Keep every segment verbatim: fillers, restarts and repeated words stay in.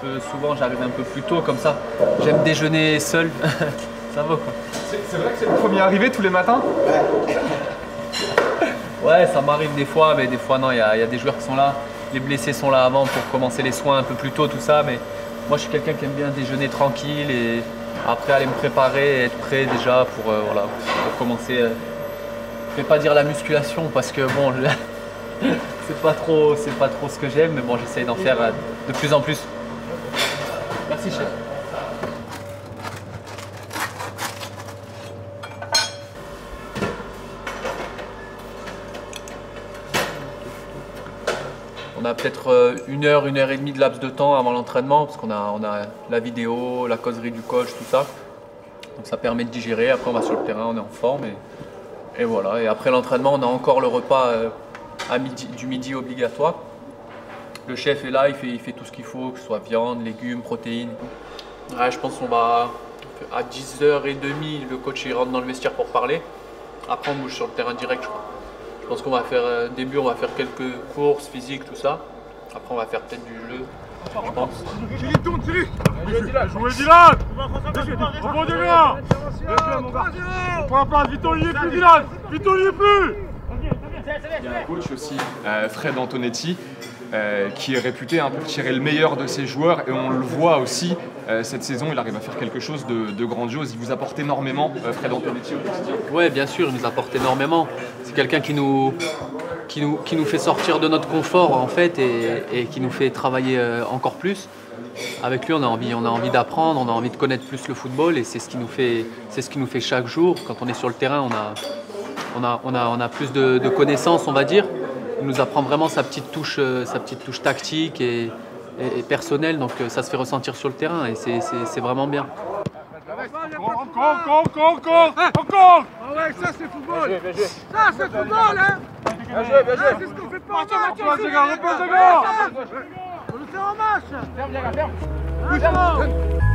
peu souvent, j'arrive un peu plus tôt comme ça. J'aime déjeuner seul, ça va quoi. C'est vrai que c'est le premier arrivé tous les matins? Ouais. Ouais, ça m'arrive des fois, mais des fois non, il y, y a des joueurs qui sont là. Les blessés sont là avant pour commencer les soins un peu plus tôt, tout ça. Mais moi, je suis quelqu'un qui aime bien déjeuner tranquille et après aller me préparer et être prêt déjà pour, euh, voilà, pour commencer. Euh, je vais pas dire la musculation parce que bon, c'est pas trop, c'est pas trop ce que j'aime, mais bon, j'essaye d'en faire euh, de plus en plus. Merci, chef. On a peut-être une heure, une heure et demie de laps de temps avant l'entraînement parce qu'on a, on a la vidéo, la causerie du coach, tout ça. Donc ça permet de digérer. Après, on va sur le terrain, on est en forme. Et, et voilà. Et après l'entraînement, on a encore le repas à midi, du midi obligatoire. Le chef est là, il fait, il fait tout ce qu'il faut, que ce soit viande, légumes, protéines. Ouais, je pense qu'on va à dix heures trente, le coach il rentre dans le vestiaire pour parler. Après, on bouge sur le terrain direct, je crois. Je pense qu'on va faire, au début, on va faire quelques courses physiques, tout ça. Après, on va faire peut-être du jeu, je pense. Thierry, tourne, Thierry! Jouez Dylan! Rebond de bien! On prend la place, Vito, il y est plus, Dylan! Vito, il y est plus! Il y a un coach aussi, euh, Fred Antonetti, euh, qui est réputé hein, pour tirer le meilleur de ses joueurs et on le voit aussi, euh, cette saison, il arrive à faire quelque chose de, de grandiose. Il vous apporte énormément, euh, Fred Antonetti au quotidien. Oui, bien sûr, il nous apporte énormément. C'est quelqu'un qui nous, qui, nous, qui nous fait sortir de notre confort en fait et, et qui nous fait travailler euh, encore plus. Avec lui, on a envie, on a envie d'apprendre, on a envie de connaître plus le football et c'est ce qui nous fait, c'est ce qui nous fait chaque jour. Quand on est sur le terrain, on a, on a, on a, on a plus de, de connaissances, on va dire. Il nous apprend vraiment sa petite touche, euh, sa petite touche tactique et, et, et personnelle, donc euh, ça se fait ressentir sur le terrain et c'est vraiment bien. Encore, encore, encore, encore, encore! Ah ouais, ça c'est football! Bien joué, bien joué. Ça c'est football, hein! Bien joué, bien joué! C'est ce qu'on fait pas en match! Repose de gars, repose de gars! On le fait en match! Ferme, les gars, ferme!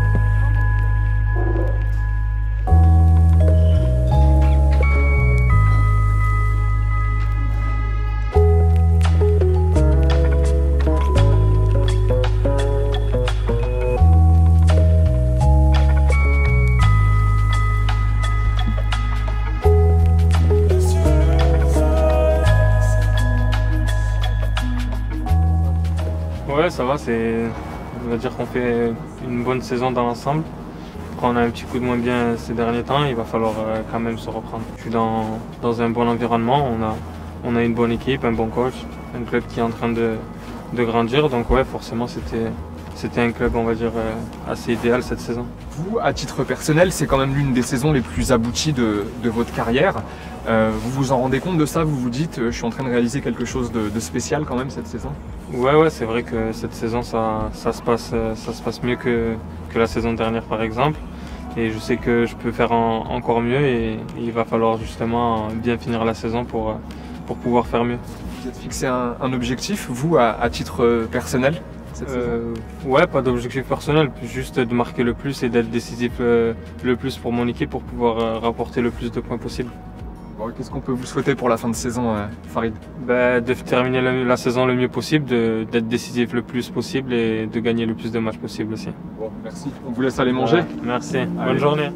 Ouais, ça va, c'est, on va dire qu'on fait une bonne saison dans l'ensemble. Après, on a un petit coup de moins bien ces derniers temps, il va falloir quand même se reprendre. Je suis dans, dans un bon environnement, on a, on a une bonne équipe, un bon coach, un club qui est en train de, de grandir. Donc ouais, forcément, c'était, c'était un club, on va dire, assez idéal cette saison. Vous, à titre personnel, c'est quand même l'une des saisons les plus abouties de, de votre carrière. Euh, vous vous en rendez compte de ça? Vous vous dites, euh, je suis en train de réaliser quelque chose de, de spécial quand même cette saison? Ouais, ouais, c'est vrai que cette saison, ça, ça, se passe, ça se passe mieux que, que la saison dernière, par exemple. Et je sais que je peux faire en, encore mieux et, et il va falloir justement bien finir la saison pour, pour pouvoir faire mieux. Vous êtes fixé un, un objectif, vous, à, à titre personnel cette euh, Ouais, pas d'objectif personnel, juste de marquer le plus et d'être décisif le, le plus pour mon équipe pour pouvoir rapporter le plus de points possible. Bon, qu'est-ce qu'on peut vous souhaiter pour la fin de saison, euh, Farid? Bah, de terminer la, la saison le mieux possible, d'être décisif le plus possible et de gagner le plus de matchs possible aussi. Bon, merci. On vous laisse aller manger. Ouais, merci. Allez. Bonne journée.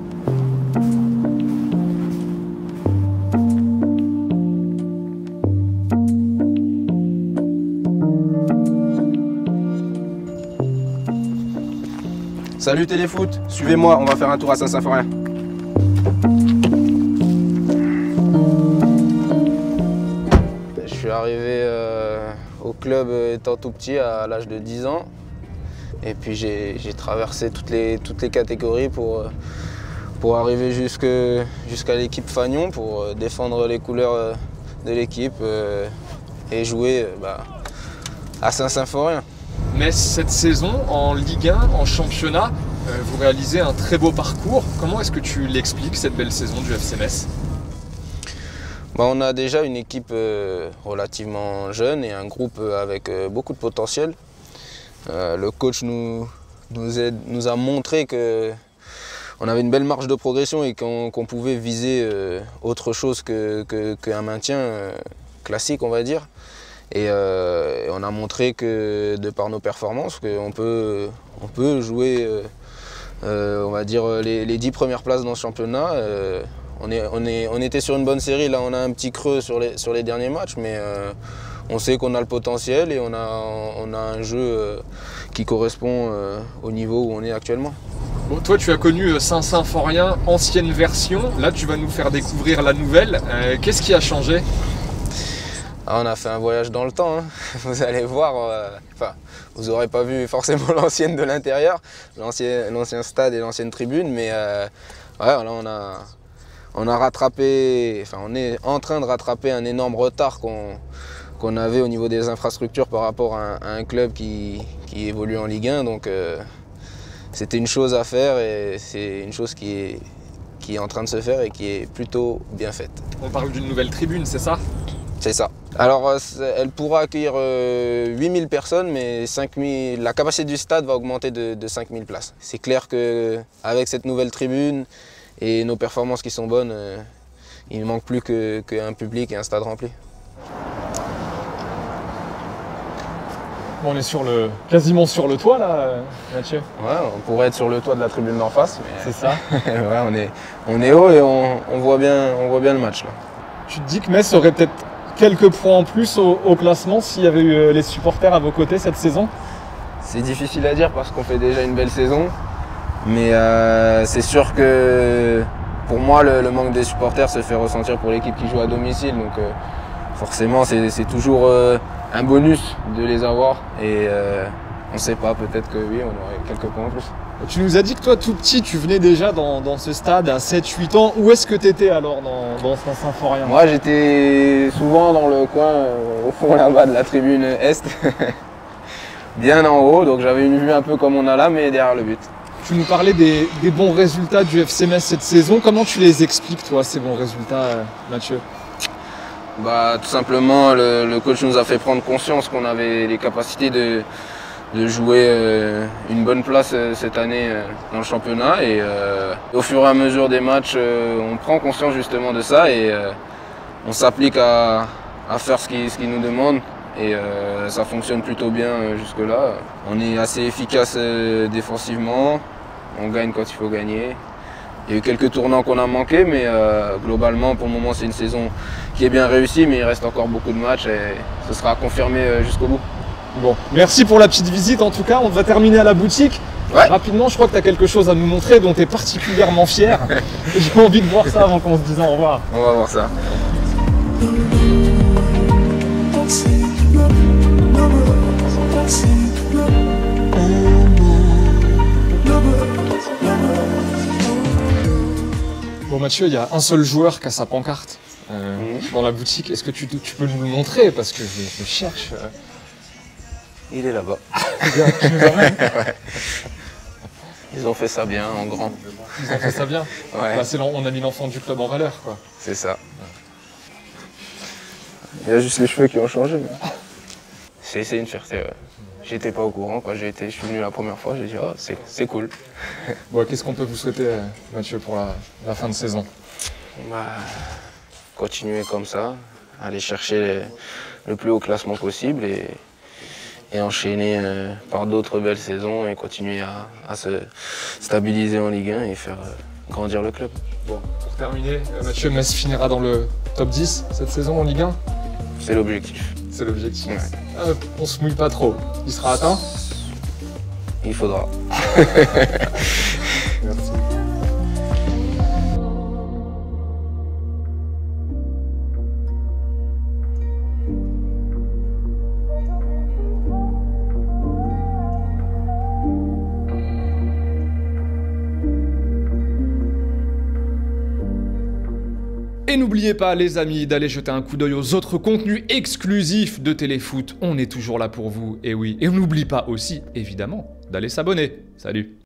Salut Téléfoot, suivez-moi, on va faire un tour à Saint-Symphorien. Je suis arrivé euh, au club étant tout petit à l'âge de dix ans. Et puis j'ai traversé toutes les, toutes les catégories pour, pour arriver jusqu'à jusqu'à l'équipe Fagnon, pour défendre les couleurs de l'équipe euh, et jouer bah, à Saint-Symphorien. Mais cette saison, en Ligue un, en championnat, euh, vous réalisez un très beau parcours. Comment est-ce que tu l'expliques, cette belle saison du F C Metz? Bah, on a déjà une équipe euh, relativement jeune et un groupe avec euh, beaucoup de potentiel. Euh, le coach nous, nous, aide, nous a montré qu'on avait une belle marge de progression et qu'on qu'on pouvait viser euh, autre chose qu'un que, que, qu'un maintien euh, classique, on va dire. Et euh, on on a montré que, de par nos performances, qu'on peut, on peut jouer, euh, euh, on va dire, les, les dix premières places dans ce championnat. Euh, on, est, on, est, on était sur une bonne série, là on a un petit creux sur les, sur les derniers matchs, mais euh, on sait qu'on a le potentiel et on a, on a un jeu euh, qui correspond euh, au niveau où on est actuellement. Bon, toi, tu as connu Saint-Symphorien, ancienne version. Là, tu vas nous faire découvrir la nouvelle. Euh, Qu'est-ce qui a changé? Ah, on a fait un voyage dans le temps, hein. Vous allez voir, euh, enfin, vous n'aurez pas vu forcément l'ancienne de l'intérieur, l'ancien stade et l'ancienne tribune, mais euh, ouais, là on a, on a rattrapé, enfin on est en train de rattraper un énorme retard qu'on qu'on avait au niveau des infrastructures par rapport à un, à un club qui, qui évolue en Ligue un, donc euh, c'était une chose à faire et c'est une chose qui est, qui est en train de se faire et qui est plutôt bien faite. On parle d'une nouvelle tribune, c'est ça? C'est ça. Alors, elle pourra accueillir euh, huit mille personnes, mais cinq mille, la capacité du stade va augmenter de, de cinq mille places. C'est clair qu'avec cette nouvelle tribune et nos performances qui sont bonnes, euh, il ne manque plus qu'un que public et un stade rempli. Bon, on est sur le, quasiment sur le toit là, Mathieu. Ouais, on pourrait être sur le toit de la tribune d'en face. C'est ça. Ouais, on est, on est haut et on, on, voit bien, on voit bien le match là. Tu te dis que Metz aurait peut-être quelques points en plus au, au classement s'il y avait eu les supporters à vos côtés cette saison? C'est difficile à dire parce qu'on fait déjà une belle saison. Mais euh, c'est sûr que pour moi, le, le manque des supporters se fait ressentir pour l'équipe qui joue à domicile. Donc euh, forcément, c'est toujours euh, un bonus de les avoir. Et euh, on ne sait pas, peut-être que oui, on aurait quelques points en plus. Tu nous as dit que toi, tout petit, tu venais déjà dans, dans ce stade à sept huit ans. Où est-ce que tu étais alors dans, dans Saint-Symphorien? Moi, j'étais souvent dans le coin, euh, au fond là-bas de la tribune Est. Bien en haut, donc j'avais une vue un peu comme on a là, mais derrière le but. Tu nous parlais des, des bons résultats du F C Metz cette saison. Comment tu les expliques, toi, ces bons résultats, Mathieu? Bah, tout simplement, le, le coach nous a fait prendre conscience qu'on avait les capacités de, de jouer euh, une bonne place euh, cette année euh, dans le championnat. Et euh, au fur et à mesure des matchs, euh, on prend conscience justement de ça et euh, on s'applique à, à faire ce qu'il ce qu'il nous demande. Et euh, ça fonctionne plutôt bien euh, jusque-là. On est assez efficace euh, défensivement, on gagne quand il faut gagner. Il y a eu quelques tournants qu'on a manqués, mais euh, globalement, pour le moment, c'est une saison qui est bien réussie, mais il reste encore beaucoup de matchs et ce sera confirmé euh, jusqu'au bout. Bon, merci pour la petite visite en tout cas. On va terminer à la boutique. Ouais. Rapidement, je crois que tu as quelque chose à nous montrer dont tu es particulièrement fier. J'ai envie de voir ça avant qu'on se dise au revoir. On va voir ça. Bon Mathieu, il y a un seul joueur qui a sa pancarte euh, mmh. dans la boutique. Est-ce que tu, tu peux nous le montrer? Parce que je, je cherche. Euh... Il est là-bas. Tu nous emmènes? Ouais. Ils ont fait ça bien, en grand. Ils ont fait ça bien. Ouais. Bah, on a mis l'enfant du club en valeur, quoi. C'est ça. Il y a juste les cheveux qui ont changé. Mais... C'est une fierté. Ouais. J'étais pas au courant quand j'ai été, je suis venu la première fois, j'ai dit oh, c'est cool. Bon, qu'est-ce qu'on peut vous souhaiter, Mathieu, pour la, la fin de saison? Bah, continuer comme ça, aller chercher les, le plus haut classement possible et, et enchaîner euh, par d'autres belles saisons et continuer à, à se stabiliser en Ligue un et faire euh, grandir le club. Bon, pour terminer, Mathieu, Metz finira dans le top dix cette saison en Ligue un? C'est l'objectif. C'est l'objectif. Ouais. Euh, on se mouille pas trop. Il sera atteint? Il faudra. Merci. Et n'oubliez pas les amis d'aller jeter un coup d'œil aux autres contenus exclusifs de Téléfoot, on est toujours là pour vous, et oui. Et on n'oublie pas aussi, évidemment, d'aller s'abonner. Salut!